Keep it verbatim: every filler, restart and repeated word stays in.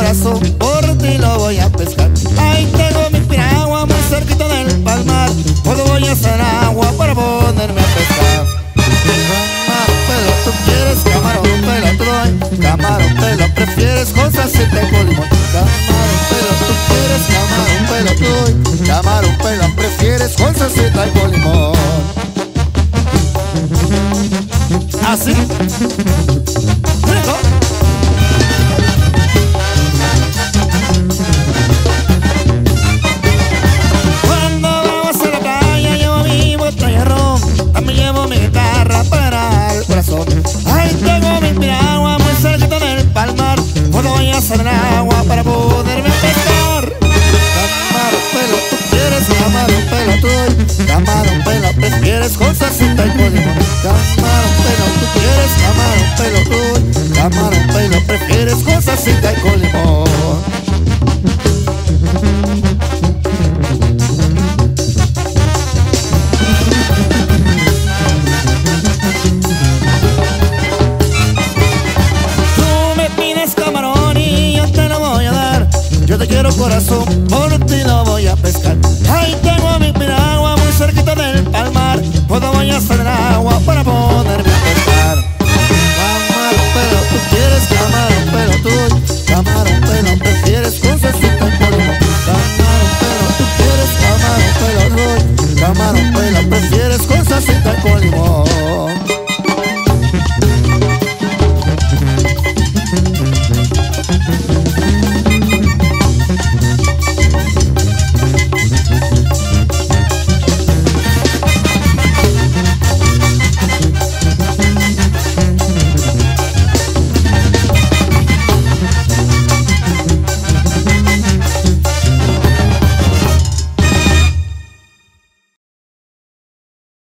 corazón, por ti lo voy a pescar. Ahí tengo mi piragua muy cerquita del palmar. Cuando voy a hacer agua para ponerme a pescar. Camarón pelo, tú quieres, camarón pelo, tú doy. Camarón pelo, prefieres cosas si te con limón. Camarón pelo, tú quieres, camarón pelo, tú doy. Camarón pelo, prefieres cosas si te con limón. Así. Cuando vamos a la playa llevo mi botella de ron, también llevo mi guitarra para el corazón. Ahí tengo mi piragua muy cerquita del palmar. Cuando voy a hacer agua para poderme pescar. Camarón pelo, tú quieres, camarón pelo, tú doy. Camarón pelo, prefieres cosas sin tal con limón. Camarón pelo, tú quieres, camarón pelo, tú doy. Camarón pelo, prefieres cosas sin tal con limón. Yo te quiero corazón, por ti lo voy a pescar. Ahí tengo mi piragua muy cerquita del palmar. Cuando voy a hacer agua para